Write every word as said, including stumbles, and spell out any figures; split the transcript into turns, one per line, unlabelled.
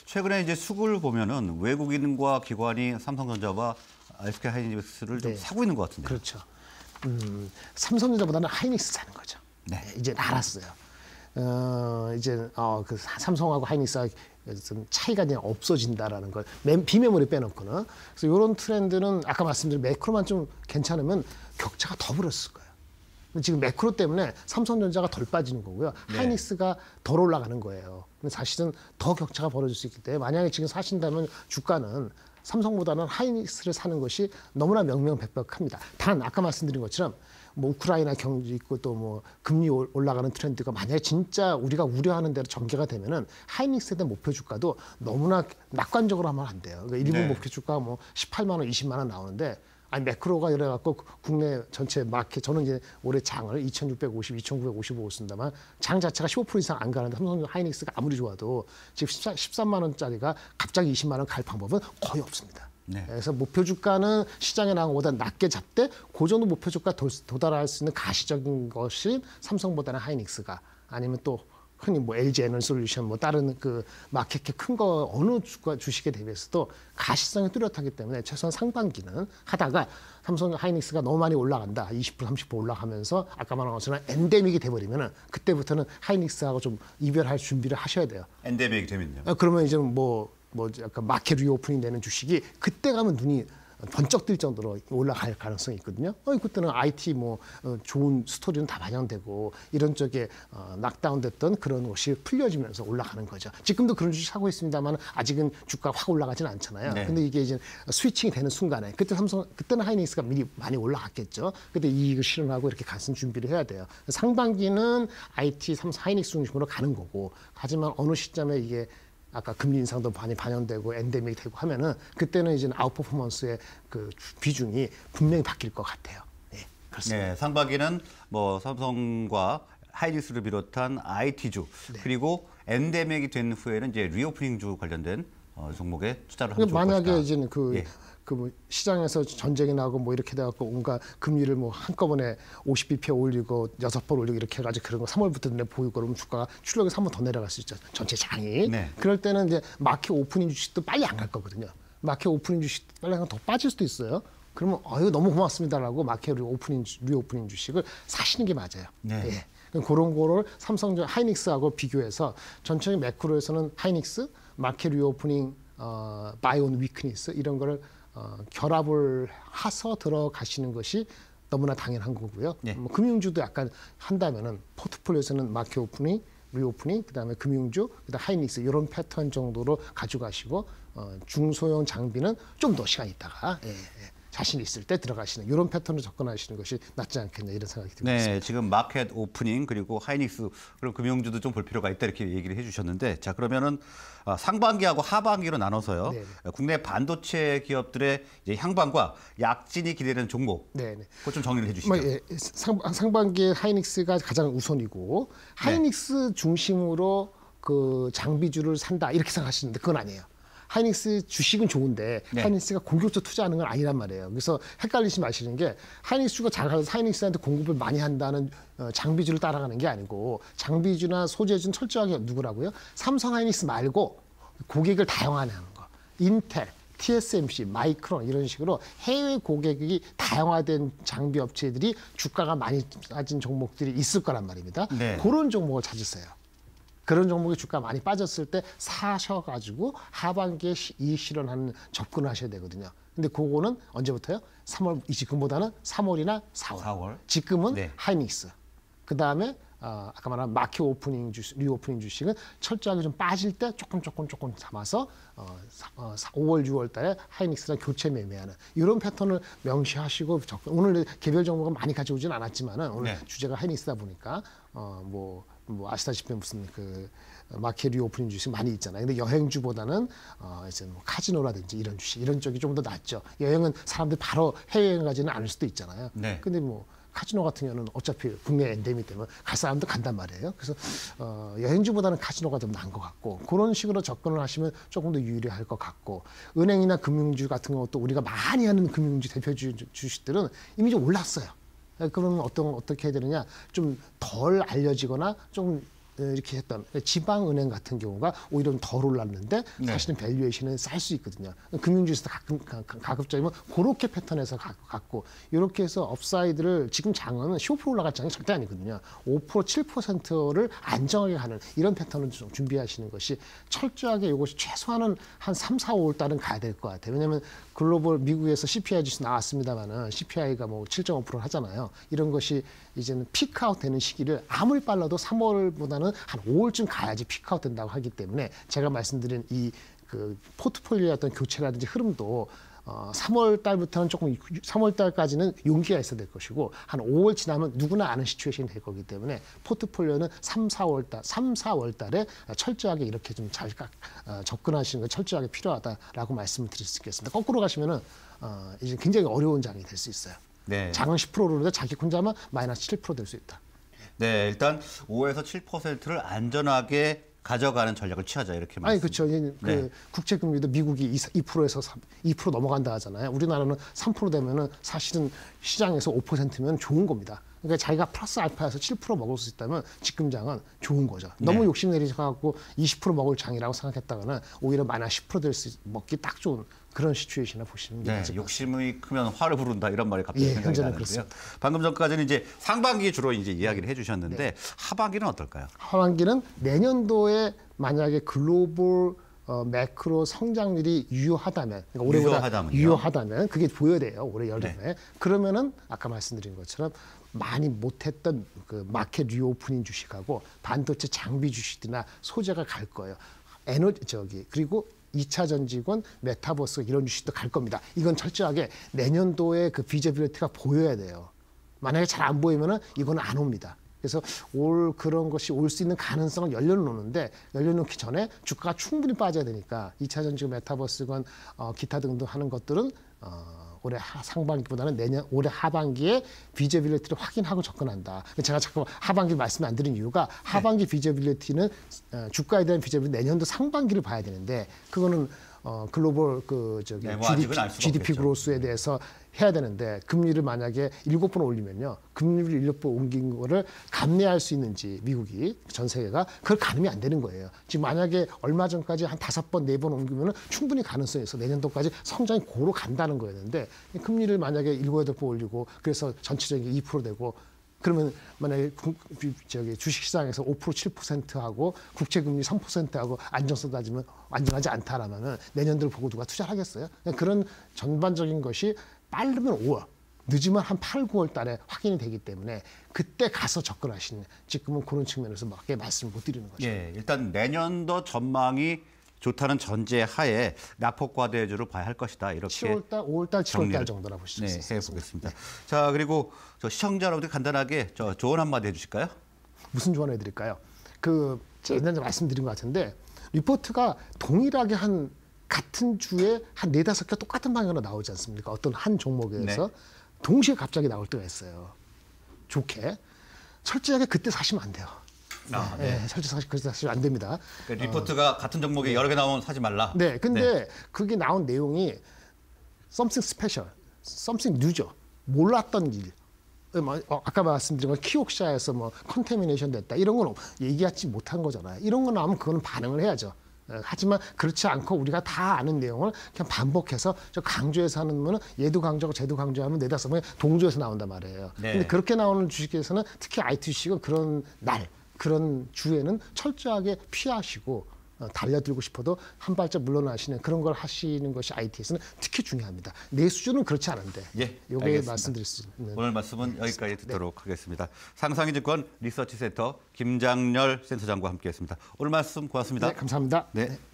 최근에 이제 수급을 보면은 외국인과 기관이 삼성전자와 에스케이하이닉스를 좀
네.
사고 있는 것 같은데요.
그렇죠. 음, 삼성전자보다는 하이닉스 사는 거죠.
네.
네, 이제 알았어요. 어, 이제 어, 그 삼성하고 하이닉스가 좀 차이가 그냥 없어진다라는 걸 비메모리 빼놓고는. 그래서 이런 트렌드는 아까 말씀드린 매크로만 좀 괜찮으면 격차가 더 벌었을 거예요. 근데 지금 매크로 때문에 삼성전자가 덜 빠지는 거고요.
네.
하이닉스가 덜 올라가는 거예요. 근데 사실은 더 격차가 벌어질 수 있기 때문에 만약에 지금 사신다면 주가는 삼성보다는 하이닉스를 사는 것이 너무나 명명백백합니다. 단 아까 말씀드린 것처럼 뭐 우크라이나 경제 있고 또 뭐 금리 올라가는 트렌드가 만약에 진짜 우리가 우려하는 대로 전개가 되면은 하이닉스에 대한 목표 주가도 너무나 낙관적으로 하면 안 돼요. 그러니까 일본
네.
목표 주가가 뭐 십팔만 원, 이십만 원 나오는데 아니 매크로가 이래갖고 국내 전체 마켓 저는 이제 올해 장을 이천육백오십, 이천구백오십오 쓴다만 장 자체가 십오 퍼센트 이상 안 가는데 삼성 하이닉스가 아무리 좋아도 지금 십삼만 원짜리가 갑자기 이십만 원 갈 방법은 거의 없습니다.
네.
그래서 목표 주가는 시장에 나온 것보다 낮게 잡되 그 정도 목표 주가 도, 도달할 수 있는 가시적인 것이 삼성보다는 하이닉스가 아니면 또 흔히 뭐 엘지 에너솔루션 뭐 다른 그 마켓캡 큰 거 어느 주가 주식에 대비해서도 가시성이 뚜렷하기 때문에 최소한 상반기는 하다가 삼성 하이닉스가 너무 많이 올라간다. 이십 퍼센트 삼십 퍼센트 올라가면서 아까 말한 것처럼 엔데믹이 돼버리면은 그때부터는 하이닉스하고 좀 이별할 준비를 하셔야 돼요.
엔데믹이 되면요.
어, 그러면 이제 뭐, 뭐 약간 마켓 리오프닝 되는 주식이 그때 가면 눈이 번쩍 뜰 정도로 올라갈 가능성이 있거든요. 어, 그때는 아이티 뭐 어, 좋은 스토리는 다 반영되고 이런 쪽에 어, 낙다운됐던 그런 것이 풀려지면서 올라가는 거죠. 지금도 그런 주식 사고 있습니다만 아직은 주가 확 올라가지는 않잖아요.
네.
근데 이게 이제 스위칭이 되는 순간에 그때 삼성 그때는 하이닉스가 미리 많이 올라갔겠죠. 그때 이익을 실현하고 이렇게 가슴 준비를 해야 돼요. 상반기는 아이티 삼성 하이닉스 중심으로 가는 거고 하지만 어느 시점에 이게 아까 금리 인상도 많이 반영되고 엔데믹이 되고 하면은 그때는 이제 아웃퍼포먼스의 그 비중이 분명히 바뀔 것 같아요. 네, 그렇습니다.
네, 상반기는 뭐 삼성과 하이닉스를 비롯한 아이티주
네.
그리고 엔데믹이 된 후에는 이제 리오프닝주 관련된 어, 종목에 투자를 하면 좋을
만약에
것이다.
이제 그
예.
그 뭐 시장에서 전쟁이 나고 뭐 이렇게 돼갖고 온갖 금리를 뭐 한꺼번에 오십 비피 올리고 여섯 번 올리고 이렇게 해가지고 그런 거 삼월부터 눈에 보이고 그러면 주가가 출력에서 한 번 더 내려갈 수 있죠. 전체 장이.
네.
그럴 때는 이제 마켓 오프닝 주식도 빨리 안 갈 거거든요. 마켓 오프닝 주식 빨리 더 빠질 수도 있어요. 그러면 어유 너무 고맙습니다라고 마켓 오프닝 리오프닝 주식을 사시는 게 맞아요.
네.
예. 그런 거를 삼성 하이닉스하고 비교해서 전체적인 매크로에서는 하이닉스, 마켓 리오프닝, 어, 바이온 위크니스 이런 거를 어, 결합을 해서 들어가시는 것이 너무나 당연한 거고요.
네.
뭐 금융주도 약간 한다면은 포트폴리오에서는 마켓 오프닝, 리오프닝, 그다음에 금융주, 그다음 하이닉스 이런 패턴 정도로 가져가시고 어, 중소형 장비는 좀 더 시간 있다가 예, 예. 자신 있을 때 들어가시는 이런 패턴으로 접근하시는 것이 낫지 않겠냐 이런 생각이 듭니다.
네, 지금 마켓 오프닝 그리고 하이닉스 그런 금융주도 좀 볼 필요가 있다 이렇게 얘기를 해주셨는데 자 그러면은 상반기하고 하반기로 나눠서요.
네네.
국내 반도체 기업들의 이제 향방과 약진이 기대되는 종목.
네네.
그거 좀 정리를 해주시죠.
뭐, 예, 상, 상반기에 하이닉스가 가장 우선이고 하이닉스 중심으로 그 장비주를 산다 이렇게 생각하시는데 그건 아니에요. 하이닉스 주식은 좋은데
네.
하이닉스가 공격적으로 투자하는 건 아니란 말이에요. 그래서 헷갈리지 마시는 게 하이닉스가 잘가서 하이닉스한테 공급을 많이 한다는 장비주를 따라가는 게 아니고 장비주나 소재주는 철저하게 누구라고요? 삼성 하이닉스 말고 고객을 다양화하는 거. 인텔, 티에스엠씨, 마이크론 이런 식으로 해외 고객이 다양화된 장비 업체들이 주가가 많이 빠진 종목들이 있을 거란 말입니다.
네.
그런 종목을 찾으세요. 그런 종목의 주가 많이 빠졌을 때 사셔가지고 하반기에 이익 실현하는 접근을 하셔야 되거든요. 근데 그거는 언제부터요? 삼월, 지금보다는 삼월이나 사월.
사월.
지금은
네.
하이닉스. 그 다음에 어, 아까 말한 마켓 오프닝 주식, 리오프닝 주식은 철저하게 좀 빠질 때 조금 조금 조금 담아서 어, 어, 오월, 유월 달에 하이닉스랑 교체 매매하는 이런 패턴을 명시하시고 접근. 오늘 개별 종목은 많이 가져오진 않았지만은 오늘
네.
주제가 하이닉스다 보니까 어, 뭐, 뭐 아시다시피 무슨 그 마켓 리오프닝 주식 많이 있잖아요. 근데 여행주보다는 어, 이제 뭐 카지노라든지 이런 주식 이런 쪽이 좀 더 낫죠. 여행은 사람들이 바로 해외여행 가지는 않을 수도 있잖아요.
네.
근데 뭐 카지노 같은 경우는 어차피 국내 엔데믹 때문에 갈 사람도 간단 말이에요. 그래서 어, 여행주보다는 카지노가 좀 나은 것 같고 그런 식으로 접근을 하시면 조금 더 유리할 것 같고 은행이나 금융주 같은 것도 우리가 많이 하는 금융주 대표주 주식들은 이미 좀 올랐어요. 그러면 어떤 어떻게 해야 되느냐 좀 덜 알려지거나 좀 이렇게 했던 지방은행 같은 경우가 오히려 덜 올랐는데
네.
사실은 밸류에이션은 쌀 수 있거든요. 금융주에서 가끔 가급적이면 그렇게 패턴에서 갖고 이렇게 해서 업사이드를 지금 장은 십오 퍼센트 올라갈 장이 절대 아니거든요. 오 퍼센트, 칠 퍼센트를 안정하게 하는 이런 패턴을 좀 준비하시는 것이 철저하게 이것이 최소한은 한 삼, 사, 오월 달은 가야 될 것 같아요. 왜냐하면 글로벌 미국에서 씨피아이 지수 나왔습니다만은 씨피아이가 뭐 칠 점 오 퍼센트 하잖아요. 이런 것이 이제는 피크아웃 되는 시기를 아무리 빨라도 삼월보다는 한 오월쯤 가야지 피크아웃 된다고 하기 때문에 제가 말씀드린 이 그 포트폴리오의 어떤 교체라든지 흐름도 어, 삼월 달부터는 조금 삼월 달까지는 용기가 있어야 될 것이고 한 오월 지나면 누구나 아는 시츄에이션이 될 거기 때문에 포트폴리오는 삼, 사월 달, 삼, 사월 달에 철저하게 이렇게 좀 잘 어, 접근하시는 게 철저하게 필요하다라고 말씀을 드릴 수 있겠습니다. 거꾸로 가시면은 어, 이제 굉장히 어려운 장이 될 수 있어요.
네.
장은 십 퍼센트로는데 자기 혼자만 마이너스 칠 퍼센트 될 수 있다.
네, 일단 오에서 칠 퍼센트를 안전하게 가져가는 전략을 취하자 이렇게 말씀.
아니 그렇죠. 그
네. 국채금리도
미국이 이 퍼센트에서 이 퍼센트 넘어간다 하잖아요. 우리나라는 삼 퍼센트 되면은 사실은 시장에서 오 퍼센트면 좋은 겁니다. 그러니까 자기가 플러스 알파에서 칠 퍼센트 먹을 수 있다면 지금 장은 좋은 거죠. 너무
네.
욕심 내리셔갖고 이십 퍼센트 먹을 장이라고 생각했다가는 오히려 마이너스 십 퍼센트 될 수 먹기 딱 좋은 그런 시츄에이션을 보시는 게
네,
맞을 것 같습니다.
욕심이 크면 화를 부른다 이런 말이 갑자기
예,
생각이
현재는
나는데요.
그렇습니다.
방금 전까지는 이제 상반기 주로 이제 이야기를 해주셨는데
네.
하반기는 어떨까요?
하반기는 내년도에 만약에 글로벌 어, 매크로 성장률이 유효하다면, 그러니까 올해보다
유효하다면요?
유효하다면 그게 보여돼요. 올해 여름에.
네.
그러면은 아까 말씀드린 것처럼 많이 못했던 그 마켓 리오프닝 주식하고 반도체 장비 주식이나 소재가 갈 거예요. 에너지 저기 그리고 이 차 전지권, 메타버스 이런 주식도 갈 겁니다. 이건 철저하게 내년도에 그 비저빌리티가 보여야 돼요. 만약에 잘 안 보이면은 이거는 안 옵니다. 그래서 올 그런 것이 올 수 있는 가능성을 열려놓는데 열려놓기 전에 주가가 충분히 빠져야 되니까 이 차 전지권, 메타버스건 어, 기타 등등 하는 것들은 어, 올해 하, 상반기보다는 내년 올해 하반기에 비저빌리티를 확인하고 접근한다. 제가 자꾸 하반기 말씀 안 드린 이유가 하반기 비저빌리티는 어, 주가에 대한 비저빌리티 내년도 상반기를 봐야 되는데 그거는 어, 글로벌 그 저기
네, 뭐
지디피,
아직은 알 수가
지디피
없겠죠.
그로스에 대해서 해야 되는데 금리를 만약에 일곱 번 올리면요. 금리를 일곱 번 옮긴 거를 감내할 수 있는지 미국이 전 세계가 그걸 가늠이 안 되는 거예요. 지금 만약에 얼마 전까지 한 다섯 번, 네 번 옮기면은 충분히 가능성이 있어. 내년도까지 성장이 고로 간다는 거였는데 금리를 만약에 일곱, 여덟 번 올리고 그래서 전체적인 이 퍼센트 되고 그러면 만약에 저기 주식시장에서 오 퍼센트, 칠 퍼센트하고 국채금리 삼 퍼센트하고 안정성 따지면 안전하지 않다라면은 내년도를 보고 누가 투자를 하겠어요? 그런 전반적인 것이 빠르면 오월, 늦으면 한 팔, 구월 달에 확인이 되기 때문에 그때 가서 접근하시는 지금은 그런 측면에서 밖에 말씀을 못 드리는 거죠.
예, 일단 내년도 전망이 좋다는 전제 하에 낙폭과대주로 봐야 할 것이다. 이렇게
칠월 달, 오월 달, 칠월 달
정리를,
정도라 보실 수
네,
있습니다.
해보겠습니다.
네.
자, 그리고 저 시청자 여러분들 간단하게 저 조언 한마디 해주실까요?
무슨 조언을 해드릴까요? 그 제가 옛날에 말씀드린 것 같은데 리포트가 동일하게 한 같은 주에 한 네다섯 개 똑같은 방향으로 나오지 않습니까? 어떤 한 종목에서
네.
동시에 갑자기 나올 때가 있어요. 좋게 철저하게 그때 사시면 안 돼요.
아,
네,
네.
철저하게 그때 사시면 안 됩니다.
그러니까 리포트가 같은 종목에 여러 개 나오면 사지 말라.
네, 근데
네.
그게 나온 내용이 something special, something new죠. 몰랐던 일. 뭐, 어, 아까 말씀드린 건 키옥샤에서 뭐 컨테미네이션 됐다 이런 건 얘기하지 못한 거잖아요. 이런 거 나오면 그거는 반응을 해야죠. 예, 하지만 그렇지 않고 우리가 다 아는 내용을 그냥 반복해서 저 강조해서 하는 거는 얘도 강조하고 쟤도 강조하면 네다섯 번에 동조해서 나온단 말이에요.
네.
근데 그렇게 나오는 주식에서는 특히 아이티 주식은 그런 날, 그런 주에는 철저하게 피하시고 어, 달려들고 싶어도 한 발짝 물러나시는 그런 걸 하시는 것이 아이티에서는 특히 중요합니다. 내 수준은 그렇지 않은데
예,
요게
알겠습니다.
말씀드릴 수 있는
오늘 말씀은 여기까지 듣도록 하겠습니다. 상상이증권 리서치센터 김장렬 센터장과 함께했습니다. 오늘 말씀 고맙습니다.
네, 감사합니다.
네.